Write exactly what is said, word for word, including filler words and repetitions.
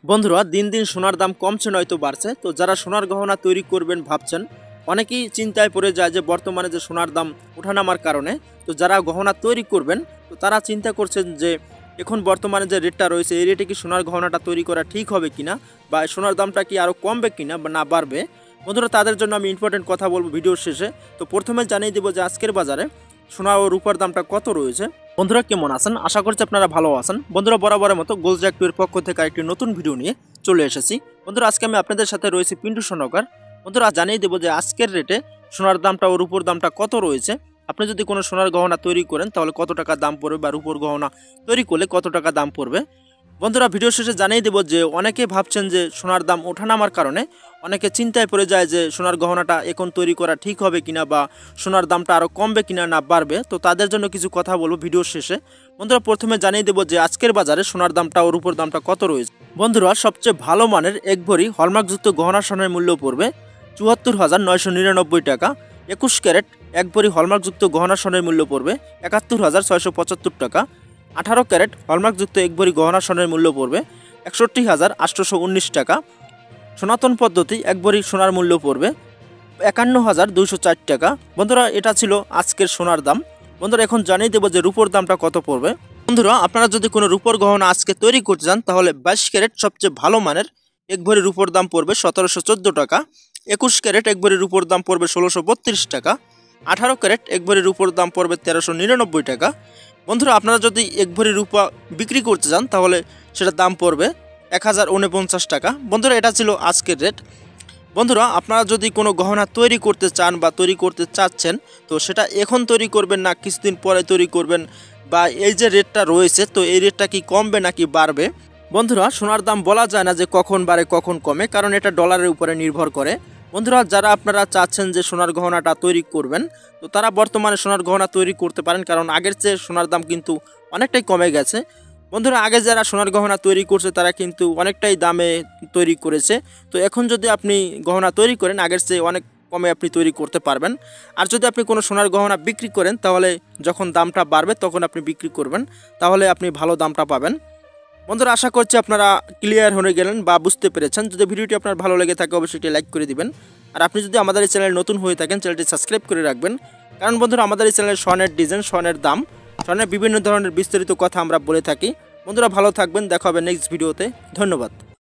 বন্ধুরা দিন দিন সোনার দাম কমছে নয়তো বাড়ছে। তো যারা সোনার গহনা তৈরি করবেন ভাবছেন, অনেকেই চিন্তায় পড়ে যায় যে বর্তমানে যে সোনার দাম ওঠানামার কারণে। তো যারা গহনা তৈরি করবেন তো তারা চিন্তা করছেন যে এখন বর্তমানে যে রেটটা রয়েছে এই রেটে কি সোনার গহনাটা তৈরি করা ঠিক হবে কিনা, বা সোনার দামটা কি আরও কমবে কিনা বা না বাড়বে। বন্ধুরা তাদের জন্য আমি ইম্পর্টেন্ট কথা বলবো ভিডিওর শেষে। তো প্রথমে জানিয়ে দেবো যে আজকের বাজারে সোনা ও রূপার দামটা কত রয়েছে। বন্ধুরা কেমন আছেন, আশা করছি আপনারা ভালো আছেন। বন্ধুরা বরাবরের মতো গোল্ড এর পক্ষ থেকে একটি নতুন ভিডিও নিয়ে চলে এসেছি। বন্ধুরা আজকে আমি আপনাদের সাথে রয়েছি পিন্টু স্বর্ণকার। বন্ধুরা জানিয়ে দেবো যে আজকের রেটে সোনার দামটা ও রূপোর দামটা কত রয়েছে। আপনি যদি কোনো সোনার গহনা তৈরি করেন তাহলে কত টাকা দাম পড়বে, বা রূপোর গহনা তৈরি করলে কত টাকা দাম পড়বে। বন্ধুরা ভিডিও শেষে জানিয়ে দেবো যে অনেকে ভাবছেন যে সোনার দাম ওঠানামার কারণে অনেকে চিন্তায় পড়ে যায় যে সোনার গহনাটা এখন তৈরি করা ঠিক হবে কিনা, বা সোনার দামটা আরও কমবে কিনা না বাড়বে। তো তাদের জন্য কিছু কথা বলবো ভিডিওর শেষে। বন্ধুরা প্রথমে জানিয়ে দেবো যে আজকের বাজারে সোনার দামটা ও রূপোর দামটা কত রয়েছে। বন্ধুরা সবচেয়ে ভালো মানের এক ভরি হলমার্কযুক্ত গহনা সোনার মূল্য পড়বে চুয়াত্তর হাজার নয়শো নিরানব্বই টাকা। একুশ ক্যারেট এক ভরি হলমার্কযুক্ত গহনা সোনার মূল্য পড়বে একাত্তর হাজার ছয়শো পঁচাত্তর টাকা। আঠারো ক্যারেট হলমার্কযুক্ত এক ভরি গহনা সোনার মূল্য পড়বে একষট্টি হাজার আটশোশো উনিশ টাকা। সনাতন পদ্ধতি এক ভরি সোনার মূল্য পড়বে একান্ন হাজার দুইশো চার টাকা। বন্ধুরা এটা ছিল আজকের সোনার দাম। বন্ধুরা এখন জানিয়ে দেবো যে রূপোর দামটা কত পড়বে। বন্ধুরা আপনারা যদি কোনো রূপোর গহনা আজকে তৈরি করতে চান তাহলে বাইশ ক্যারেট সবচেয়ে ভালো মানের এক ভরি রূপোর দাম পড়বে সতেরোশো চোদ্দো টাকা। একুশ ক্যারেট এক ভরি রূপোর দাম পড়বে ষোলোশো বত্রিশ টাকা। আঠারো ক্যারেট এক ভরি রূপোর দাম পড়বে তেরোশো নিরানব্বই টাকা। বন্ধুরা আপনারা যদি এক ভরি রূপা বিক্রি করতে চান তাহলে সেটার দাম পড়বে এক হাজার উনপঞ্চাশ টাকা। বন্ধুরা এটা ছিল আজকের রেট। বন্ধুরা আপনারা যদি কোনো গহনা তৈরি করতে চান বা তৈরি করতে চাচ্ছেন তো সেটা এখন তৈরি করবেন না কিছুদিন পরে তৈরি করবেন, বা এই যে রেটটা রয়েছে তো এই রেটটা কি কমবে নাকি বাড়বে। বন্ধুরা সোনার দাম বলা যায় না যে কখন বাড়ে কখন কমে, কারণ এটা ডলারের উপরে নির্ভর করে। বন্ধুরা যারা আপনারা চাচ্ছেন যে সোনার গহনাটা তৈরি করবেন তো তারা বর্তমানে সোনার গহনা তৈরি করতে পারেন, কারণ আগের চেয়ে সোনার দাম কিন্তু অনেকটাই কমে গেছে। বন্ধুরা আগে যারা সোনার গহনা তৈরি করছে তারা কিন্তু অনেকটাই দামে তৈরি করেছে। তো এখন যদি আপনি গহনা তৈরি করেন আগের চেয়ে অনেক কমে আপনি তৈরি করতে পারবেন। আর যদি আপনি কোনো সোনার গহনা বিক্রি করেন তাহলে যখন দামটা বাড়বে তখন আপনি বিক্রি করবেন, তাহলে আপনি ভালো দামটা পাবেন। বন্ধুরা আশা করছি আপনারা ক্লিয়ার হয়ে গেলেন বা বুঝতে পেরেছেন। যদি ভিডিওটি আপনার ভালো লেগে থাকে অবশ্যই এটি লাইক করে দিবেন। আর আপনি যদি আমাদের এই চ্যানেলে নতুন হয়ে থাকেন চ্যানেলটি সাবস্ক্রাইব করে রাখবেন, কারণ বন্ধুরা আমাদের এই চ্যানেলে স্বর্ণের ডিজাইন, স্বর্ণের দাম, স্বর্ণের বিভিন্ন ধরনের বিস্তারিত কথা আমরা বলে থাকি। বন্ধুরা ভালো থাকবেন, দেখা হবে নেক্সট ভিডিওতে। ধন্যবাদ।